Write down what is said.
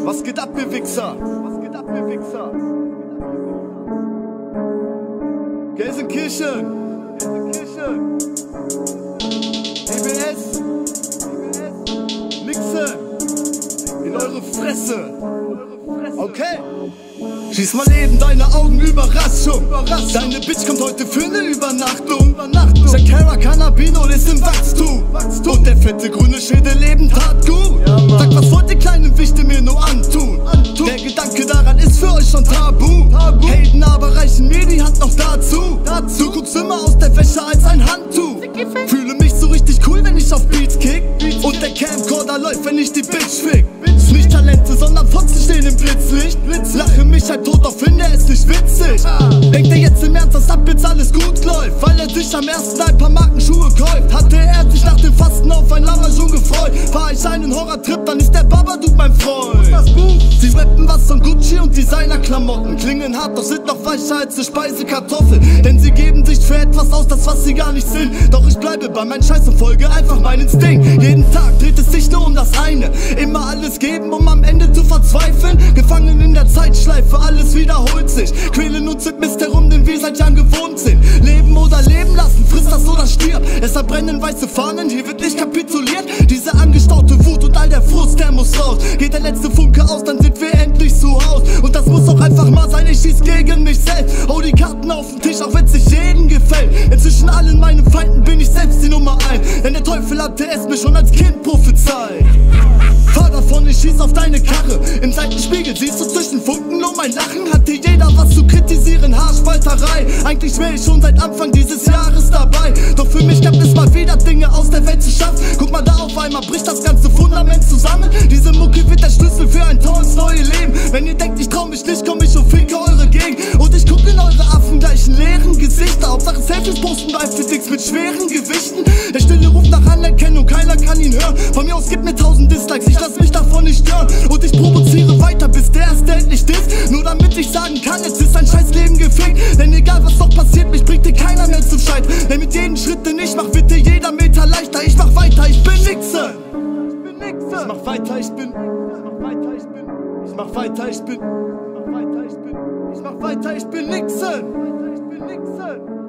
Was geht ab, ihr Wichser? Was geht ab, ihr Wichser? Gelsenkirchen, EBS, Nixon, in eure Fresse. Okay. Schieß mal eben deine Augen, Überraschung. Deine Bitch kommt heute für ne Übernachtung. Shakira Cannabino ist im Wachstum. Und der fette grüne Schädel Leben tat gut. Sag, was wollt ihr kleinen Wichte mir nur antun? Der Gedanke daran ist für euch schon tabu. Helden aber reichen mir die Hand noch dazu. Du guckst immer aus der Wäsche als ein Handtuch. Fühle mich so richtig cool, wenn ich auf Beats kick. Und der Camcorder läuft, wenn ich die Bitch fick. Nicht Talente, sondern Fotzen stehen im Blitzlicht. Lache mich halb tot, doch finde es nicht witzig. Denkt er jetzt im Ernst, dass ab jetzt alles gut läuft, weil er sich am ersten ein paar Markenschuhe kauft? Hatte er sich nach dem Fasten auf ein Lama schon gefreut? Fahr ich einen Horrortrip, dann ist der Babadook mein Freund. Sie rappen was von Gucci und Designerklamotten, klingen hart, doch sind noch weicher als eine Speisekartoffel. Denn sie geben sich für etwas aus, das was sie gar nicht sind. Doch ich bleibe bei meinen Scheiß und folge einfach meinen Instinkt. Jeden Tag dreht es sich nur um das eine, immer alles geben, um am Ende zu verzweifeln. Gefangen in der Zeitschleife, alles wiederholt sich. Quälen uns mit Mist herum, den wir seit Jahren gewohnt sind. Leben oder leben lassen, frisst das oder stirb. Es verbrennen weiße Fahnen, hier wird nicht kapituliert. Diese angestaute Wut und all der Frust, der muss raus. Geht der letzte Funke aus, dann sind wir endlich zu Haus. Und das muss auch einfach mal sein, ich schieß gegen mich selbst. Hau die Karten auf den Tisch, auch wenn's nicht jedem gefällt. Inzwischen allen meinen Feinden bin ich selbst die Nummer 1. Denn der Teufel hatte es mir schon als Kind prophezeit. Fahr davon, ich schieß auf deine Karre. Im Seitenspiegel siehst du zwischen Funken nur mein Lachen. Hatte jeder was zu kritisieren, Haarspalterei. Eigentlich wäre ich schon seit Anfang dieses Jahres dabei. Doch für mich gab es mal wieder Dinge aus der Welt zu schaffen. Guck mal da, auf einmal bricht das ganze Fundament zusammen. Diese Mucke wird der Schlüssel für ein tolles neue Leben. Wenn ihr denkt, ich trau mich nicht, komm ich und ficke eure Gegend. Und ich guck in eure affengleichen leeren Gesichter. Hauptsache Selfies posten bei Fitix mit schweren Gewichten. Der Stille ruft nach Anerkennung, keiner kann ihn hören. Von mir aus gibt mir 1000 Dislikes, ich lass mich davon nicht stören. Und ich provoziere weiter, bis der erste endlich disst. Nur damit ich sagen kann, jetzt ist ein scheiß Leben gefickt. Denn egal was noch passiert, mich bringt dir keiner mehr zum Scheit. Denn mit jedem Schritt, den ich mach, wird dir jeder Meter leichter. Ich mach weiter, ich bin Nixon. Ich mach weiter, ich bin. Ich mach weiter, ich bin. Ich mach weiter, ich bin Nixon.